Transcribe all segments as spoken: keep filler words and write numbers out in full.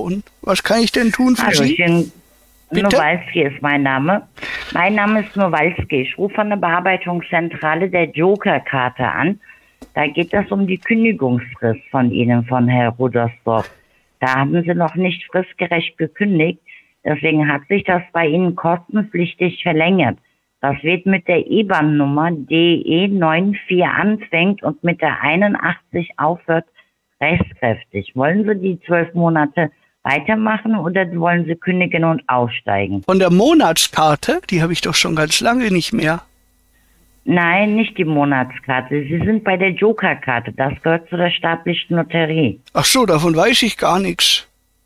Telefon. Was kann ich denn tun für Hallo, Sie? schön. Bitte? Nowalski ist mein Name. Mein Name ist Nowalski. Ich rufe von der Bearbeitungszentrale der Joker-Karte an. Da geht es um die Kündigungsfrist von Ihnen, von Herrn Rudersdorf. Da haben Sie noch nicht fristgerecht gekündigt. Deswegen hat sich das bei Ihnen kostenpflichtig verlängert. Das wird mit der I B A N-Nummer D E vierundneunzig anfängt und mit der einundachtzig aufhört, rechtskräftig. Wollen Sie die zwölf Monate weitermachen oder wollen Sie kündigen und aussteigen? Von der Monatskarte, die habe ich doch schon ganz lange nicht mehr. Nein, nicht die Monatskarte. Sie sind bei der Joker-Karte. Das gehört zu der staatlichen Lotterie. Ach so, davon weiß ich gar nichts.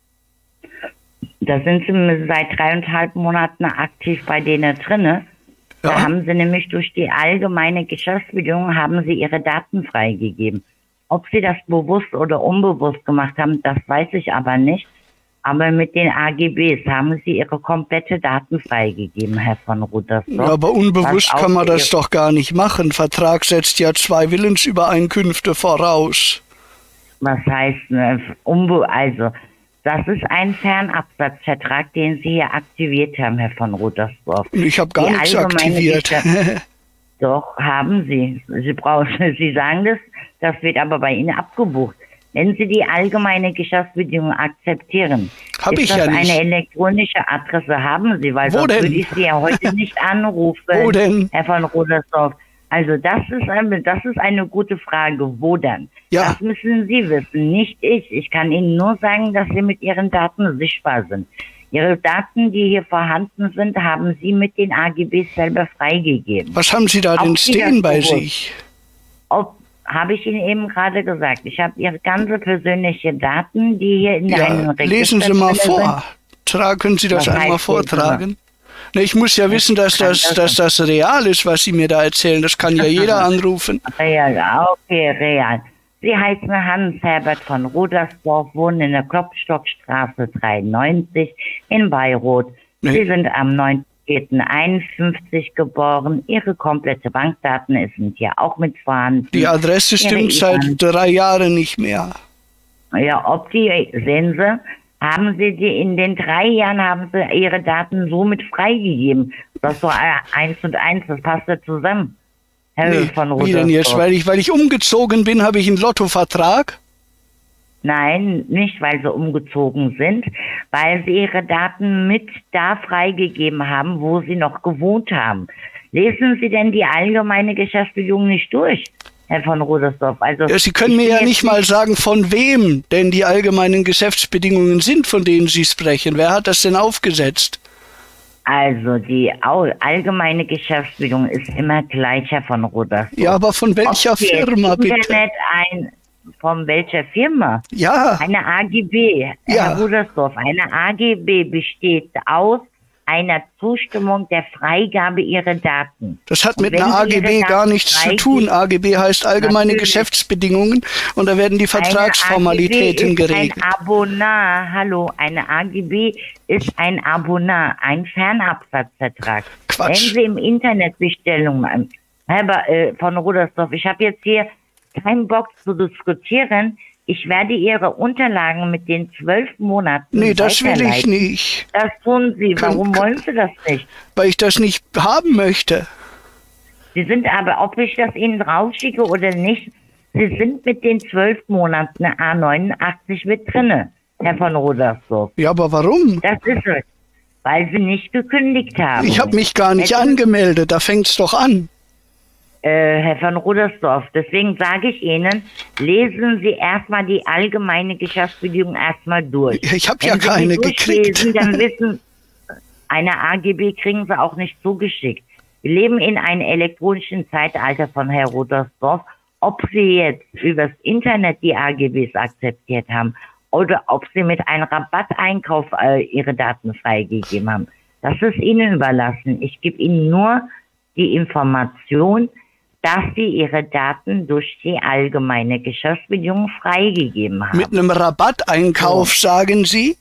Da sind Sie seit dreieinhalb Monaten aktiv bei denen drinne. Ja. Da haben Sie nämlich durch die allgemeine Geschäftsbedingungen haben Sie Ihre Daten freigegeben. Ob Sie das bewusst oder unbewusst gemacht haben, das weiß ich aber nicht. Aber mit den A G Bs haben Sie Ihre komplette Daten freigegeben, Herr von Rudersdorf. Ja, aber unbewusst kann man das doch gar nicht machen. Vertrag setzt ja zwei Willensübereinkünfte voraus. Was heißt, ne, unbe also, das ist ein Fernabsatzvertrag, den Sie hier aktiviert haben, Herr von Rudersdorf. Ich habe gar Die nichts allgemeine aktiviert. Geschäft- Doch, haben Sie. Sie brauchen, Sie sagen das, das wird aber bei Ihnen abgebucht. Wenn Sie die allgemeine Geschäftsbedingung akzeptieren, Hab ist ich das ja nicht. eine elektronische Adresse, haben Sie, weil Wo sonst denn? würde ich Sie ja heute nicht anrufen, Wo denn? Herr von Rudersdorf. Also das ist, eine, das ist eine gute Frage. Wo dann? Ja. Das müssen Sie wissen, nicht ich. Ich kann Ihnen nur sagen, dass Sie mit Ihren Daten sichtbar sind. Ihre Daten, die hier vorhanden sind, haben Sie mit den A G Bs selber freigegeben. Was haben Sie da denn Ob Sie stehen das bei bewusst- sich? Ob, habe ich Ihnen eben gerade gesagt. Ich habe Ihre ganze persönliche Daten, die hier in Ja, einem Register lesen Sie mal drin sind. vor. Tra können Sie das Was einmal heißt vortragen? Ne, ich muss ja wissen, dass kann das, das dass das real ist, was Sie mir da erzählen. Das kann ja jeder anrufen. Real, okay, real. Sie heißen Hans-Herbert von Rudersdorf, wohnen in der Klopstockstraße dreiundneunzig in Bayreuth. Nee. Sie sind am neunten vierten einundfünfzig geboren. Ihre komplette Bankdaten sind hier auch mit vorhanden. Die Adresse Ihre stimmt I B A N. seit drei Jahren nicht mehr. Ja, ob die, sehen Sie, haben Sie die in den drei Jahren, haben Sie Ihre Daten somit freigegeben. Das ist so eins und eins, das passt ja zusammen. Herr Nee, von wie denn jetzt? Rudersdorf. Weil ich, weil ich umgezogen bin, habe ich einen Lottovertrag? Nein, nicht weil Sie umgezogen sind, weil Sie Ihre Daten mit da freigegeben haben, wo Sie noch gewohnt haben. Lesen Sie denn die allgemeine Geschäftsbedingung nicht durch, Herr von Rudersdorf? Also, Ja, Sie können ich mir bin ja jetzt nicht mal sagen, von wem denn die allgemeinen Geschäftsbedingungen sind, von denen Sie sprechen. Wer hat das denn aufgesetzt? Also, die au- allgemeine Geschäftsbedingung ist immer gleich, Herr von Rudersdorf. Ja, aber von welcher Ob Sie jetzt Firma im bitte? Internet ein, von welcher Firma? Ja, Eine A G B, Ja. Herr Rudersdorf, eine A G B besteht aus einer Zustimmung der Freigabe Ihrer Daten. das hat Und mit wenn einer Sie A G B Ihre gar Daten nichts zu freigeben- tun. A G B heißt allgemeine Natürlich. Geschäftsbedingungen und da werden die Vertragsformalitäten eine A G B ist geregelt. ein Abonat, hallo, eine A G B ist ein Abonat, ein Fernabsatzvertrag. Quatsch. Wenn Sie im Internet Bestellungen machen, Herr äh, von Rudersdorf, ich habe jetzt hier keinen Bock zu diskutieren. Ich werde Ihre Unterlagen mit den zwölf Monaten Nee, das will ich weiterleiten. nicht, Das tun Sie. Kann- Warum kann- wollen Sie das nicht? weil ich das nicht haben möchte. Sie sind aber, ob ich das Ihnen rausschicke oder nicht, Sie sind mit den zwölf Monaten A neunundachtzig mit drinne, Herr von Rudersdorf. Ja, aber warum? Das ist es. Weil Sie nicht gekündigt haben. Ich habe mich gar nicht Hätten- angemeldet, da fängt's doch an. Äh, Herr von Rudersdorf, deswegen sage ich Ihnen, lesen Sie erstmal die allgemeine Geschäftsbedingung erstmal durch. Ich habe Wenn ja Sie die keine durchlesen, gekriegt. dann wissen, eine A G B kriegen Sie auch nicht zugeschickt. Wir leben in einem elektronischen Zeitalter von Herr Rudersdorf. Ob Sie jetzt übers Internet die A G Bs akzeptiert haben oder ob Sie mit einem Rabatteinkauf äh, Ihre Daten freigegeben haben, das ist Ihnen überlassen. Ich gebe Ihnen nur die Information, dass Sie Ihre Daten durch die allgemeine Geschäftsbedingung freigegeben haben. Mit einem Rabatteinkauf, sagen Sie?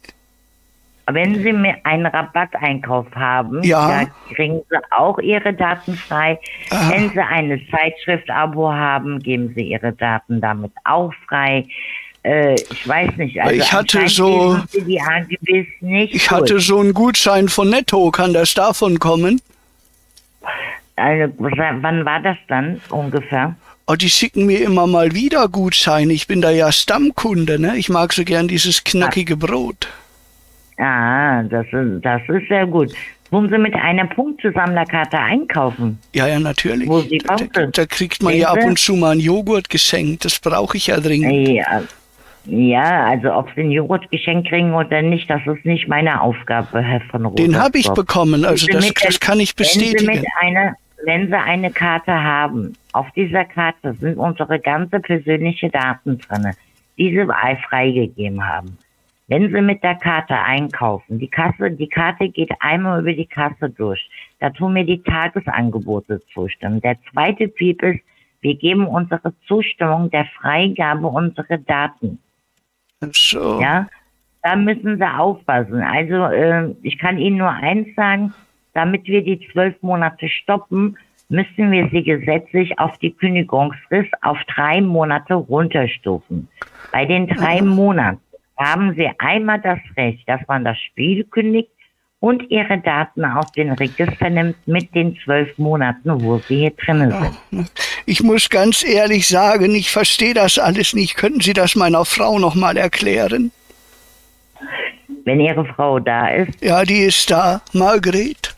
Wenn Sie mir einen Rabatteinkauf haben, Ja. da kriegen Sie auch Ihre Daten frei. Ah. Wenn Sie eine Zeitschrift-Abo haben, geben Sie Ihre Daten damit auch frei. Äh, ich weiß nicht. Also ich hatte anscheinend so, lesen Sie die A G Bs nicht ich durch. hatte so einen Gutschein von Netto. Kann das davon kommen? Also, wann war das dann ungefähr? Oh, die schicken mir immer mal wieder Gutscheine. Ich bin da ja Stammkunde, ne? Ich mag so gern dieses knackige Brot. Ah, das ist, das ist sehr gut. Wollen Sie mit einer Punktesammlerkarte einkaufen? Ja, ja, natürlich. Wo Sie Da, da, kaufen? da kriegt man ja ab und zu mal einen Joghurt geschenkt. Das brauche ich ja dringend. Ja, ja, also ob Sie einen Joghurt geschenkt kriegen oder nicht, das ist nicht meine Aufgabe, Herr von Roth. Den habe ich bekommen, also Sie das, mit das kann ich Wenn Sie, bestätigen. mit einer, wenn Sie eine Karte haben, auf dieser Karte sind unsere ganze persönliche Daten drin, die Sie freigegeben haben. Wenn Sie mit der Karte einkaufen, die Kasse, die Karte geht einmal über die Kasse durch. Da tun wir die Tagesangebote zustimmen. Der zweite Piep ist, wir geben unsere Zustimmung der Freigabe unserer Daten. So. Ja, da müssen Sie aufpassen. Also äh, ich kann Ihnen nur eins sagen, damit wir die zwölf Monate stoppen, müssen wir sie gesetzlich auf die Kündigungsfrist auf drei Monate runterstufen. Bei den drei Monaten haben Sie einmal das Recht, dass man das Spiel kündigt und Ihre Daten aus den Registern nimmt mit den zwölf Monaten, wo Sie hier drin sind. Ich muss ganz ehrlich sagen, ich verstehe das alles nicht. Könnten Sie das meiner Frau noch mal erklären? Wenn Ihre Frau da ist. Ja, die ist da. Margret.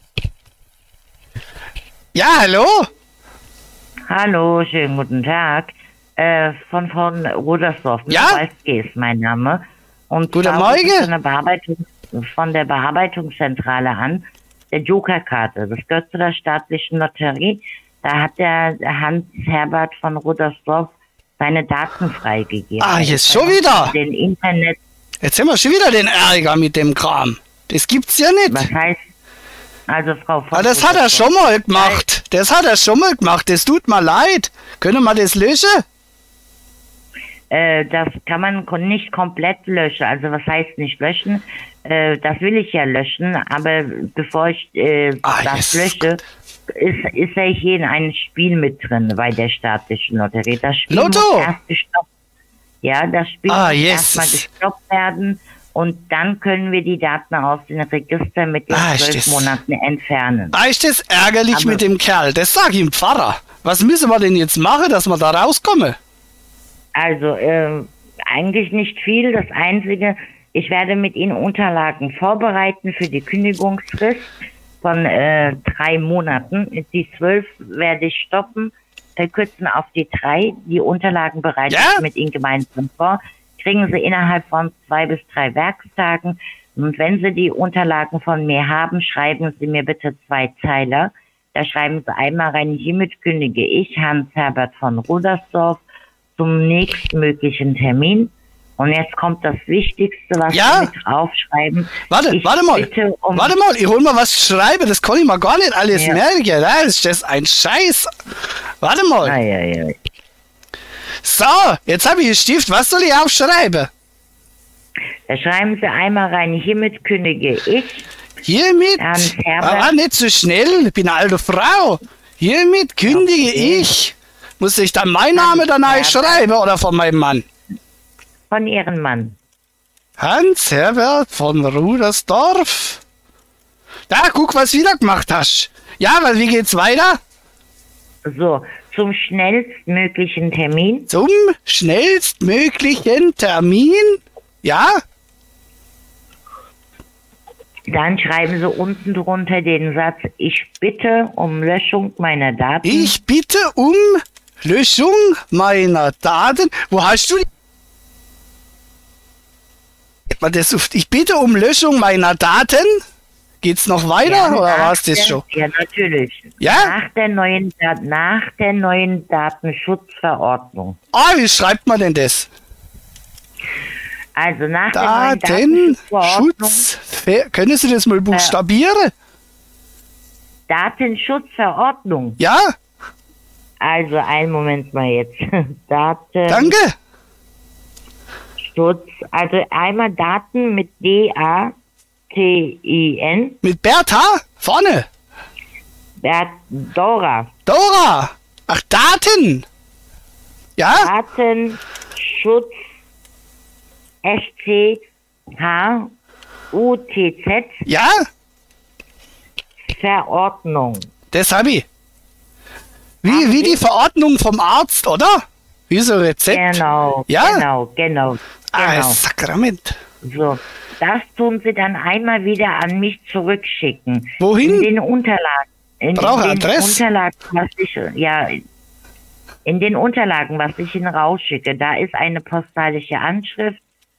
Ja, hallo? Hallo, schönen guten Tag. Äh, von von Rudersdorf. Ja? Walski ist mein Name. Und Guten zwar Morgen. rufe ich Von der, Bearbeitung, von der Bearbeitungszentrale an, der Joker-Karte. Das gehört zu der staatlichen Lotterie. Da hat der Hans-Herbert von Rudersdorf seine Daten freigegeben. Ah, jetzt schon wieder? Den Internet. Jetzt haben wir schon wieder den Ärger mit dem Kram. Das gibt's ja nicht. Was heißt, also Frau von Ah, das hat er Rudersdorf. schon mal gemacht. Das hat er schon mal gemacht. Das tut mir leid. Können wir das löschen? Äh, das kann man ko- nicht komplett löschen. Also was heißt nicht löschen? Äh, das will ich ja löschen, aber bevor ich äh, Ah, das yes. lösche, ist, ist ja hier in einem Spiel mit drin bei der staatlichen Lotterie. Das Spiel Lotto! muss erst gestoppt. Ja, das Spiel Ah, muss yes. erstmal gestoppt werden und dann können wir die Daten aus den Registern mit den Ah, ist zwölf das- Monaten entfernen. Ah, ist das ärgerlich Aber- mit dem Kerl. Das sag ich ihm Pfarrer. Was müssen wir denn jetzt machen, dass wir da rauskommen? Also, ähm, eigentlich nicht viel. Das Einzige, ich werde mit Ihnen Unterlagen vorbereiten für die Kündigungsfrist von äh, drei Monaten. Die zwölf werde ich stoppen, verkürzen auf die drei. Die Unterlagen bereite Ja? ich mit Ihnen gemeinsam vor. Kriegen Sie innerhalb von zwei bis drei Werktagen. Und wenn Sie die Unterlagen von mir haben, schreiben Sie mir bitte zwei Zeiler. Da schreiben Sie einmal rein, hiermit kündige ich, Hans-Herbert von Rudersdorf, zum nächstmöglichen Termin. Und jetzt kommt das Wichtigste, was Ja? Sie mit draufschreiben. Warte, Ich warte mal. bitte um- Warte mal, ich hol mal was zu schreiben. Das kann ich mir gar nicht alles Ja. merken. Da ist das ein Scheiß. Warte mal. Ei, ei, ei. So, jetzt habe ich einen Stift. Was soll ich aufschreiben? Da schreiben Sie einmal rein, hiermit kündige ich. Hiermit. Hans-Herbert. Ah, nicht so schnell. Ich bin eine alte Frau. Hiermit kündige Okay. ich. Muss ich dann meinen Namen da neu Hans-Herbert. schreiben oder von meinem Mann? Von Ihrem Mann. Hans-Herbert von Rudersdorf. Da, guck, was du wieder gemacht hast. Ja, weil wie geht's weiter? So, zum schnellstmöglichen Termin. Zum schnellstmöglichen Termin? Ja? Dann schreiben Sie unten drunter den Satz, ich bitte um Löschung meiner Daten. Ich bitte um Löschung meiner Daten. Wo hast du die? Das, ich bitte um Löschung meiner Daten. Geht's noch weiter Ja, oder nach war's das der- schon? Ja, natürlich. Ja? Nach der neuen, Da- nach der neuen Datenschutzverordnung. Ah, wie schreibt man denn das? Also nach der neuen Datenschutzverordnung. Datenschutz. Ver- Können Sie das mal buchstabieren? Datenschutzverordnung. Ja? Also einen Moment mal jetzt. Datenschutz. Danke. Also einmal Daten mit D A T I N. Mit Bertha? Vorne. Bert Dora. Dora. Ach, Daten. Ja? Datenschutzverordnung. S C H U T Z, Ja, Verordnung. das hab ich. Wie, wie die Verordnung vom Arzt, oder? Wie so ein Rezept. Genau, Ja? genau, genau, Ah, genau. Sakrament. So, das tun Sie dann einmal wieder an mich zurückschicken. Wohin? In den Unterlagen. In Brauche den Adresse? Unterlagen, was ich, ja, in den Unterlagen, was ich Ihnen rausschicke, da ist eine postalische Anschrift,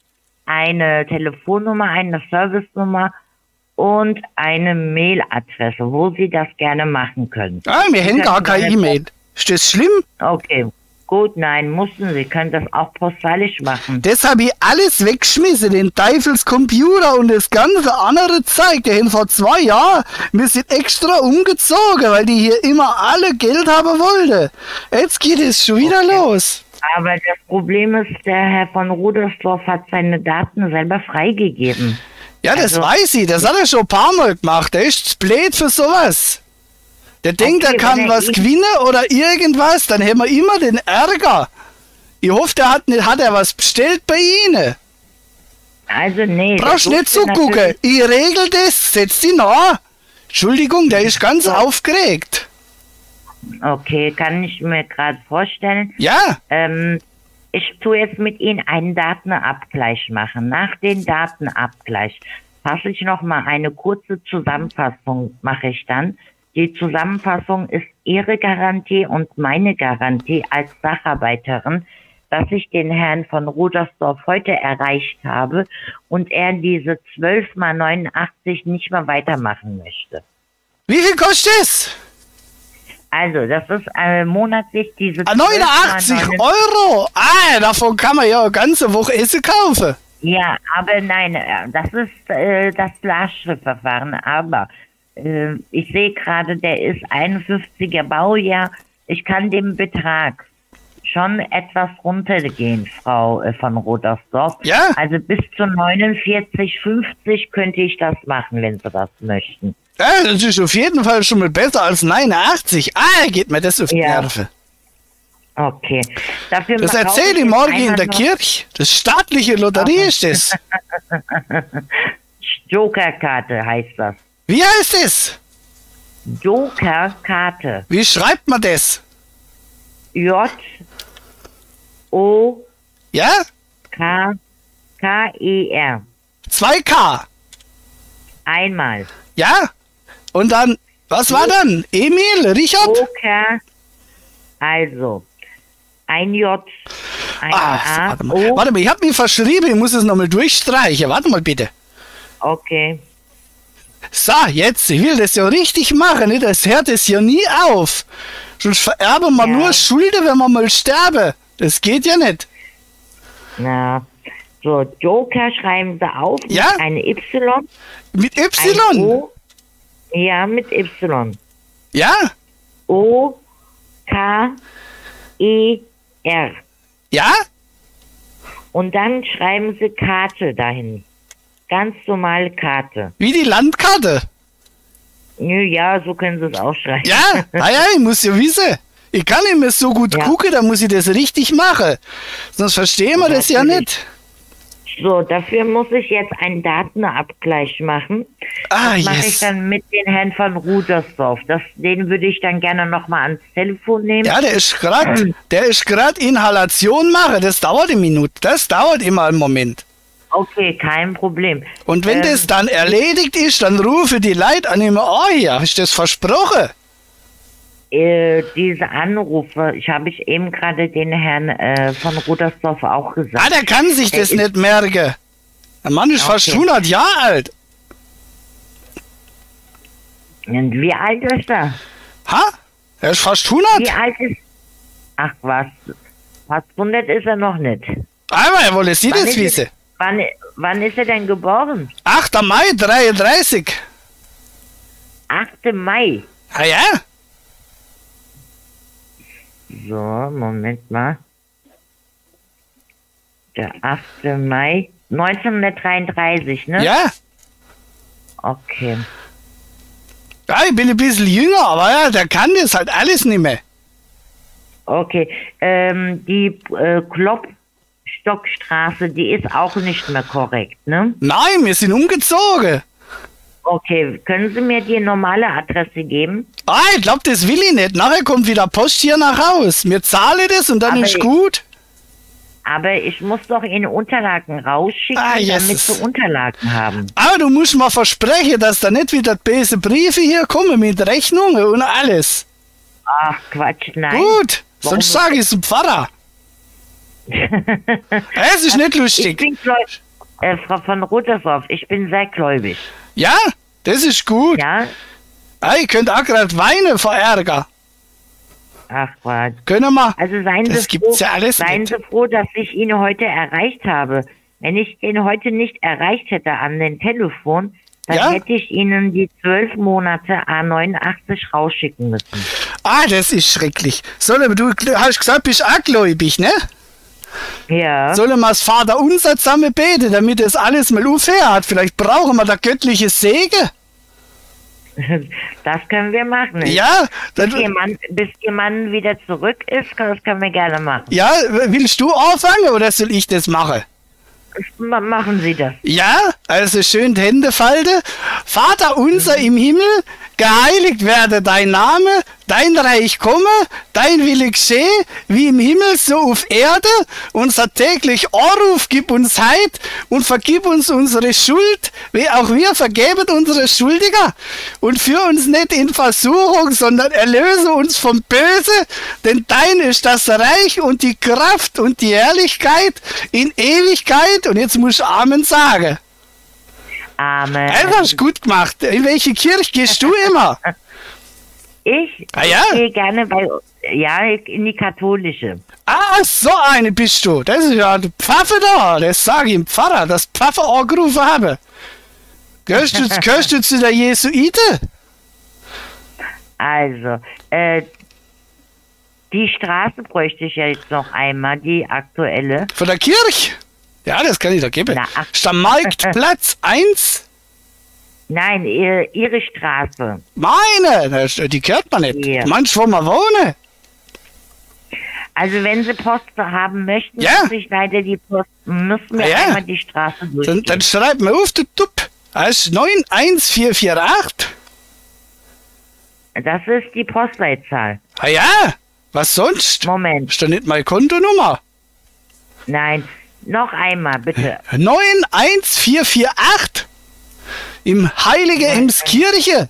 eine Telefonnummer, eine Servicenummer und eine Mailadresse, wo Sie das gerne machen können. Ah, wir haben gar können keine meine- E-Mail. Ist das schlimm? Okay, gut, nein, mussten Sie, können das auch postalisch machen. Das habe ich alles weggeschmissen, den Teufelscomputer und das ganze andere Zeug. Der haben vor zwei Jahren, wir sind extra umgezogen, weil die hier immer alle Geld haben wollten. Jetzt geht es schon wieder los. Aber das Problem ist, der Herr von Rudersdorf hat seine Daten selber freigegeben. Ja, das Also- weiß ich, das hat er schon ein paar Mal gemacht. Der ist blöd für sowas. Der denkt, Okay, er kann wenn er was ihn- gewinnen oder irgendwas, dann haben wir immer den Ärger. Ich hoffe, der hat, nicht, hat er was bestellt bei Ihnen. Also nee. Brauchst das nicht durfte zugucken. natürlich- Ich regel das. Setz dich nach. Entschuldigung, der ist ganz aufgeregt. Okay, kann ich mir gerade vorstellen. Ja, Ähm, ich tue jetzt mit Ihnen einen Datenabgleich machen. Nach dem Datenabgleich fasse ich nochmal eine kurze Zusammenfassung, mache ich dann. Die Zusammenfassung ist Ihre Garantie und meine Garantie als Sacharbeiterin, dass ich den Herrn von Rudersdorf heute erreicht habe und er diese zwölf mal neunundachtzig nicht mehr weitermachen möchte. wie viel kostet es? Also, das ist äh, monatlich diese Ah, zwölf mal neunundachtzig neunundachtzig. Euro. Ah, davon kann man ja eine ganze Woche Essen kaufen. Ja, aber nein, äh, das ist äh, das Lastschriftverfahren. Aber äh, ich sehe gerade, der ist einundfünfziger Baujahr. Ich kann den Betrag schon etwas runtergehen, Frau äh, von Rodersdorf. Ja. Also bis zu neunundvierzig fünfzig könnte ich das machen, wenn Sie das möchten. Ja, das ist auf jeden Fall schon mal besser als neunundachtzig. Ah, geht mir das auf die Ja. Nerven. Okay. Dafür Das brauche erzähle ich jetzt morgen in einmal der noch Kirche. Das staatliche Lotterie ist das. Jokerkarte heißt das. Wie heißt es? Jokerkarte. Wie schreibt man das? J O Ja? K K E R. zwei K. Einmal. Ja? Und dann, was war dann? Emil, Richard? Joker. Also. Ein J. Ein Ah, A. warte mal. O. Warte mal, ich habe mich verschrieben, ich muss es nochmal durchstreichen. Warte mal bitte. Okay. So, jetzt, ich will das ja richtig machen, nicht? Das hört es ja nie auf. Sonst vererben wir Ja. nur Schulden, wenn wir mal sterben. Das geht ja nicht. Na. So, Joker schreiben Sie auf. Ja? Mit eine Y. Mit Ein Y. O. Ja, mit Y. Ja? O. K. E. R. Ja? Und dann schreiben Sie Karte dahin. Ganz normale Karte. Wie die Landkarte. Nö, ja, so können Sie es auch schreiben. Ja? Ah ja, ich muss ja wissen. Ich kann nicht mehr so gut Ja. gucken, da muss ich das richtig machen. Sonst verstehen wir das ja Natürlich. nicht. So, dafür muss ich jetzt einen Datenabgleich machen. Ah, Das mache ich yes. dann mit den Herrn von Rudersdorf. Das, den würde ich dann gerne nochmal ans Telefon nehmen. Ja, der ist gerade, der ist gerade Inhalation machen. Das dauert eine Minute. Das dauert immer einen Moment. Okay, kein Problem. Und wenn Ähm, das dann erledigt ist, dann rufe die Leute an immer, oh ja, ist das versprochen? Äh, diese Anrufe, ich habe ich eben gerade den Herrn äh, von Rudersdorf auch gesagt. Ah, der kann sich das ist- nicht merken. Der Mann ist fast Okay. hundert Jahre alt. Und wie alt ist er? Ha? Er ist fast Wie hundert. alt ist... Ach was, fast hundert ist er noch nicht. Aber er wolle Sie Wann das ist wissen. er- Wann, wann ist er denn geboren? achter Mai dreiunddreißig. achter Mai. Ah ja? So, Moment mal. Der achte Mai neunzehnhundertdreiunddreißig, ne? Ja? Okay. Ja, ich bin ein bisschen jünger, aber ja, der kann das halt alles nicht mehr. Okay. Ähm, die äh, Klopp Stockstraße, die ist auch nicht mehr korrekt, ne? Nein, wir sind umgezogen. Okay, können Sie mir die normale Adresse geben? Ah, ich glaube, das will ich nicht. Nachher kommt wieder Post hier nach Haus. Wir zahlen das und dann Aber ist ich- gut. Aber ich muss doch Ihnen Unterlagen rausschicken, Ah, damit Jesus. Sie Unterlagen haben. Aber du musst mal versprechen, dass da nicht wieder böse Briefe hier kommen mit Rechnungen und alles. Ach, Quatsch, nein. Gut, Warum- sonst sage ich es zum Pfarrer. Es ist nicht Ich lustig. bin gläubig. Äh, Frau von Rutersdorf, ich bin sehr gläubig. Ja, das ist gut. Ja? Ah, ich könnte auch gerade weinen vor Ärger. Ach, Quatsch. Können wir? Also seien Das Sie gibt's froh, ja alles seien nicht. Sie froh, dass ich ihn heute erreicht habe. Wenn ich ihn heute nicht erreicht hätte an den Telefon, dann Ja? hätte ich Ihnen die zwölf Monate A neunundachtzig rausschicken müssen. Ah, das ist schrecklich. Sollen wir, du hast gesagt, bist auch gläubig, ne? Ja. Sollen wir das Vater unser zusammen beten, damit es alles mal aufhört? Vielleicht brauchen wir da göttliche Segen. Das können wir machen. Ja, Bis dann, Ihr, Mann, bis Ihr Mann wieder zurück ist, das können wir gerne machen. ja, willst du anfangen oder soll ich das machen? Ma- Machen Sie das. Ja, also schön die Hände falten. Vater unser im Himmel, geheiligt werde dein Name, dein Reich komme, dein Wille geschehe, wie im Himmel so auf Erde. Unser täglich Anruf gib uns heit und vergib uns unsere Schuld, wie auch wir vergeben unsere Schuldiger. Und führ uns nicht in Versuchung, sondern erlöse uns vom Böse, denn dein ist das Reich und die Kraft und die Herrlichkeit in Ewigkeit. Und jetzt musst du Amen sagen. Amen. Das hast du gut gemacht. In welche Kirche gehst du immer? Ich Ah, ja? gehe gerne bei, ja, in die katholische. Ah, so eine bist du. Das ist ja der Pfaffe da. Das sage ich dem Pfarrer, dass Pfaffe angerufen habe. Gehörst du, gehörst du zu der Jesuite? Also, äh, die Straße bräuchte ich ja jetzt noch einmal, die aktuelle. Von der Kirche? Ja, das kann ich da geben. Na, ach. Stammmarktplatz eins. Nein, ihre, ihre Straße. Meine, das- die gehört man nicht. Ja. Meinst du, wo wir wohnen? Also wenn Sie Post haben möchten, Ja. muss ich leider die Post, müssen wir Ja, ja. einmal die Straße Dann, durchgehen. dann schreib mir auf, du Tupp. Das ist neun eins vier vier acht. Das ist die Postleitzahl. Ah ja, was sonst? Moment, Ist doch nicht meine Kontonummer. nein, noch einmal bitte. neun eins vier vier acht. Im Heilige Emskirche.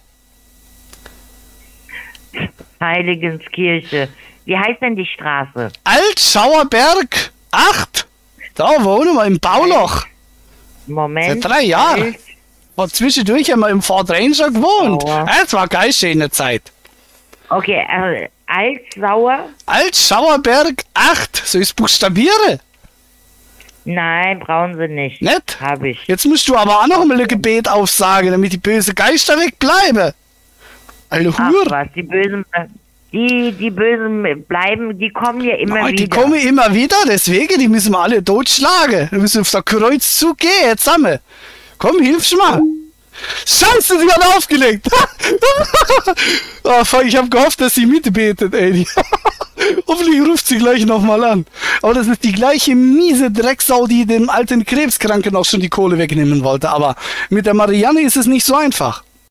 Heiligenskirche. Wie heißt denn die Straße? Altschauerberg acht. Da wohnen wir im Bauloch. Moment. Seit drei Jahren. Alt- War zwischendurch haben wir im Fort Ranger gewohnt. Aua. Das war geil schöne Zeit. Okay, äh, Altsauer? Altschauerberg acht. Soll ich es buchstabieren? Nein, brauchen Sie nicht. Nicht? Habe ich. Jetzt musst du aber auch noch mal ein Gebet aufsagen, damit die bösen Geister wegbleiben. Alle Ach Hur. was, die Bösen, die, die Bösen bleiben, die kommen ja immer Nein, wieder. die kommen immer wieder, deswegen, die müssen wir alle totschlagen. Wir müssen auf der Kreuzzug gehen, jetzt zusammen. Komm, hilfst du mal. Scheiße, sie hat aufgelegt. Oh, fuck, ich habe gehofft, dass sie mitbetet, ey. Hoffentlich ruft sie gleich nochmal an. Aber das ist die gleiche miese Drecksau, die dem alten Krebskranken auch schon die Kohle wegnehmen wollte. Aber mit der Marianne ist es nicht so einfach.